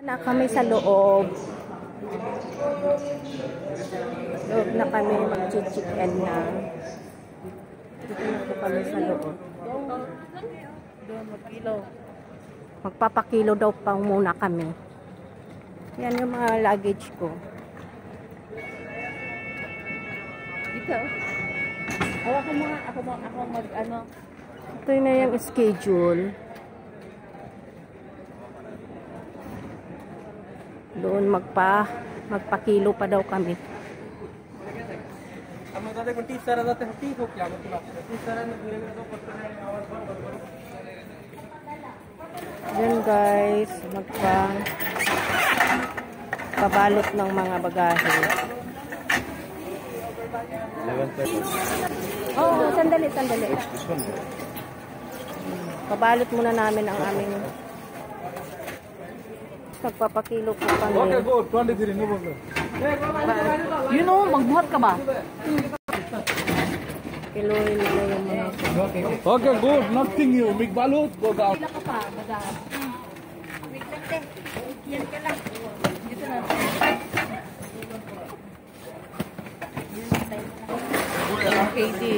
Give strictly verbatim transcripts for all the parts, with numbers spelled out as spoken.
Na kami sa loob. Loob na kami, mag-chicken na. Dito na po kami sa loob. Magpapakilo daw pa muna kami. Yan yung mga luggage ko. Dito. Awa ko mga, ako mo, ako mag, ano. Ito na yung schedule. Doon magpa, magpakilo pa daw kami. Yan guys, magpa pabalot ng mga bagahe. Oh, sandali, sandali. Pabalot muna namin ang aming magpapakilo po kami. You know, magbuhat ka ba? Kiloin nila yung mga. Okay, good. Nothing you. Make balot, go down. Wala ka pa, bagaan. Wait lang, te. Yan ka lang. Dito na. Okay, di.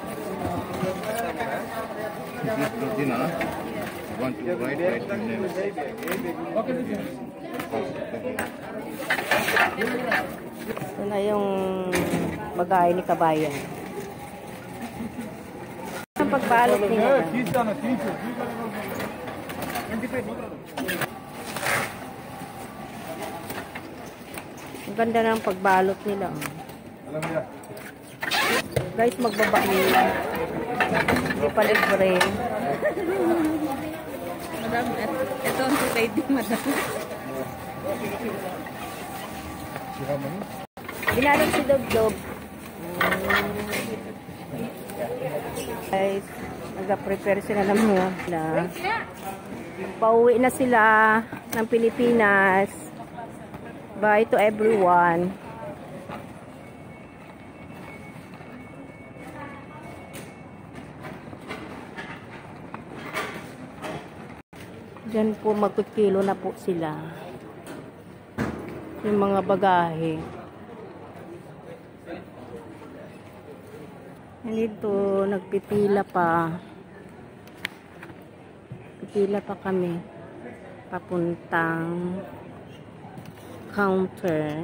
Dinner. Want to write right name. Okay, Ito na yung bagahe ni Kabayan. Ang pagbalot nila. Ang ganda ng pagbalot nila. Guys, magbaba nila. Hindi pa libre. Madam, ito ang lady, madam. Binalot si Dog-Dog. Guys, nag-prepare sila ng mga na. Pauwi na sila ng Pilipinas. Bye to everyone. Diyan po magkikilo na po sila. Yung mga bagahe. Dito, nagpipila pa. Pipila pa kami. Papuntang counter.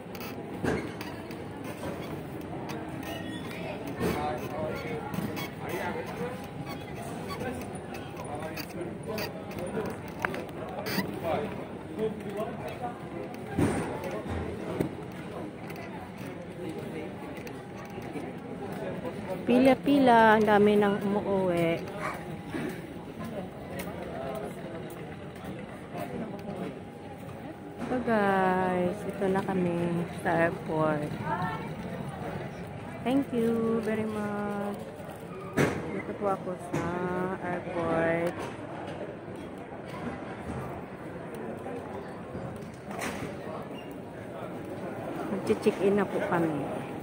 Pila-pila, ang dami nang umuwi. So guys, ito na kami sa airport. Thank you very much. Dito po ako sa airport. Mag-check in na po kami.